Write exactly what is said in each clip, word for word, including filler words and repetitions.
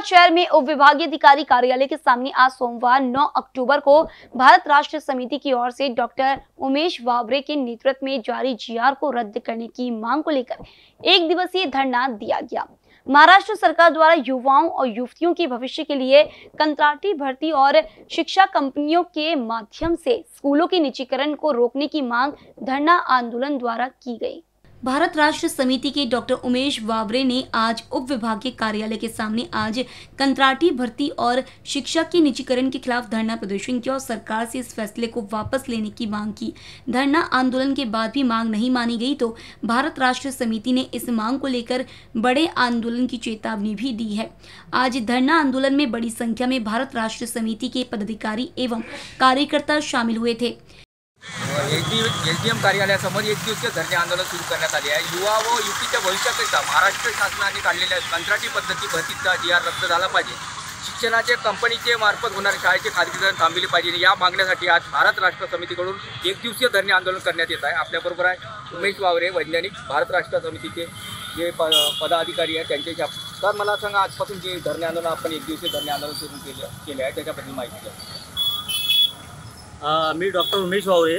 हिंगनघाट शहर में उप विभागीय अधिकारी कार्यालय के सामने आज सोमवार नौ अक्टूबर को भारत राष्ट्र समिति की ओर से डॉक्टर उमेश वावरे के नेतृत्व में जारी जीआर को रद्द करने की मांग को लेकर एक दिवसीय धरना दिया गया। महाराष्ट्र सरकार द्वारा युवाओं और युवतियों के भविष्य के लिए कंत्राटी भर्ती और शिक्षा कंपनियों के माध्यम से स्कूलों के निजीकरण को रोकने की मांग धरना आंदोलन द्वारा की गई। भारत राष्ट्र समिति के डॉक्टर उमेश वावरे ने आज उप विभागीय कार्यालय के सामने आज कंत्राटी भर्ती और शिक्षा के निजीकरण के खिलाफ धरना प्रदर्शन किया और सरकार से इस फैसले को वापस लेने की मांग की। धरना आंदोलन के बाद भी मांग नहीं मानी गई तो भारत राष्ट्र समिति ने इस मांग को लेकर बड़े आंदोलन की चेतावनी भी दी है। आज धरना आंदोलन में बड़ी संख्या में भारत राष्ट्र समिति के पदाधिकारी एवं कार्यकर्ता शामिल हुए थे। एसडीएम कार्यालयासमोर एक दिवसीय धरणे आंदोलन सुरू करण्यात आले आहे। युवा व युवतीच्या भविष्याकरिता महाराष्ट्र शासनाने काढलेल्या कंत्राटी पद्धती भरतीचा जी आर रद्द झाला पाहिजे, शिक्षणाचे कंपनीचे मार्फत होणारे शाळेचे खाजगीकरण थांबले पाहिजे, या मागण्यासाठी आज भारत राष्ट्र समितीकडून एक दिवसीय धरणे आंदोलन करण्यात येत आहे। आपल्याबरोबर आहे उमेश वावरे, वैज्ञानिक, भारत राष्ट्र समितीचे जे पदाधिकारी आहेत त्यांच्याशी। तर मला सांगा, आजपासून जे धरणे आंदोलन आपण एक दिवसीय धरणे आंदोलन सुरू केले केले आहे त्याच्याबद्दल माहिती द्या। मी डॉक्टर उमेश वावरे,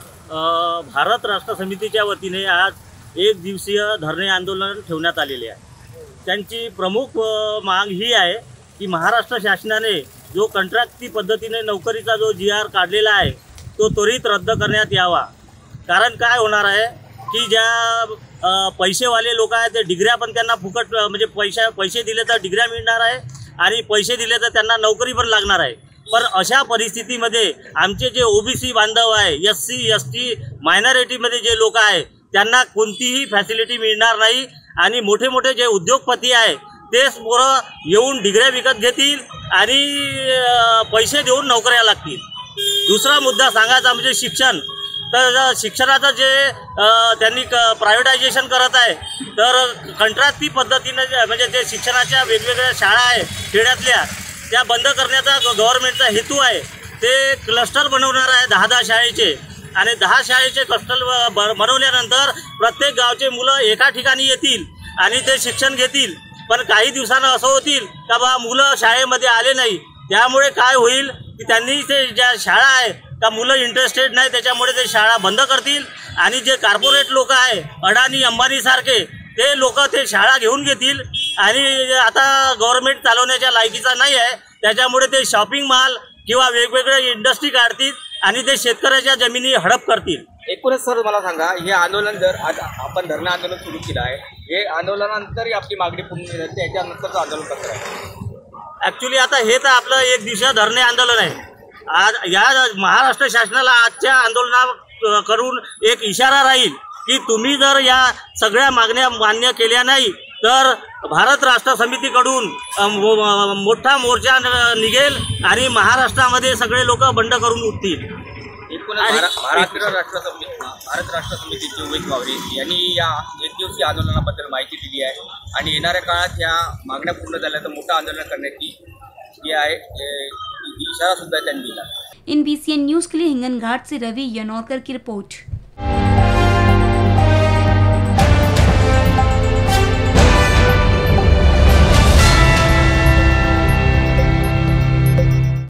भारत राष्ट्र समितीच्या वतीने आज एक दिवसीय धरणे आंदोलन ठेवण्यात आलेले आहे। त्यांची प्रमुख माग ही आहे की महाराष्ट्र शासनाने जो कंत्राटी पद्धतीने नोकरीचा जो जी आर काढलेला आहे तो त्वरित रद्द करण्यात यावा। कारण काय होणार आहे की ज्या पैसेवाले लोक आहेत ते डिग्र्या पण त्यांना फुकट म्हणजे पैसे पैसे दिले तर डिग्र्या मिळणार आहे आणि पैसे दिले तर त्यांना नोकरी पण लागणार आहे। पर अशा परिस्थितीमध्ये आमचे जे ओबीसी बांधव आहे, एस सी एस टी मायनॉरिटीमध्ये जे लोक आहे त्यांना कोणतीही फॅसिलिटी मिळणार नाही आणि मोठे मोठे जे उद्योगपती आहे तेच पोरं येऊन डिग्र्या विकत घेतील आणि पैसे देऊन नोकऱ्या लागतील। दुसरा मुद्दा सांगायचा म्हणजे शिक्षण, तर शिक्षणाचं जे त्यांनी प्रायव्हेटायझेशन करत आहे, तर कंत्राटी पद्धतीने म्हणजे जे शिक्षणाच्या वेगवेगळ्या शाळा आहे खेड्यातल्या त्या बंद करण्याचा गव्हर्नमेंटचा हेतू आहे। ते क्लस्टर बनवणार आहे दहा दहा शाळेचे आणि दहा शाळेचे क्लस्टर बनवल्यानंतर प्रत्येक गावचे मुलं एका ठिकाणी येतील आणि ते शिक्षण घेतील। पण काही दिवसांना असं होतील का बा मुलं शाळेमध्ये आले नाही, त्यामुळे काय होईल की त्यांनी ते ज्या शाळा आहे त्या मुलं इंटरेस्टेड नाही त्याच्यामुळे ते शाळा बंद करतील आणि जे कॉर्पोरेट लोक आहे अडाणी अंबानी सारखे ते लोक ते शाळा घेऊन घेतील आणि आता गव्हर्नमेंट चालवण्याच्या लायकीचा नाही आहे, त्याच्यामुळे ते शॉपिंग मॉल किंवा वेगवेगळे इंडस्ट्री काढतील आणि ते शेतकऱ्याच्या जमिनी हडप करतील। एकूणच सर मला सांगा, हे आंदोलन जर आज आपण धरणे आंदोलन सुरू केलं आहे, हे आंदोलनानंतर आपली मागणी पूर्ण झाली त्याच्यानंतरचं आंदोलन कसं आहे? ॲक्च्युली आता हे तर आपलं एक दिवसीय धरणे आंदोलन आहे। आज या महाराष्ट्र शासनाला आजच्या आंदोलना करून एक इशारा राहील की तुम्ही जर या सगळ्या मागण्या मान्य केल्या नाही तर भारत राष्ट्र समितीकडून मोठा मोर्चा निघेल आणि महाराष्ट्रामध्ये सगळे लोक बंड करून उठतील। महाराष्ट्र राष्ट्र समिती भारत राष्ट्र समितीचे उमेश वावरे यांनी या एक दिवसीय आंदोलनाबद्दल माहिती दिली आहे आणि येणाऱ्या काळात या मागण्या पूर्ण झाल्या तर मोठं आंदोलन करण्याची जी आहे इशारा सुद्धा त्यांनी दिला। इन बी सी एन न्यूज़ के लिए हिंगनघाट से रवि यनौरकर की रिपोर्ट।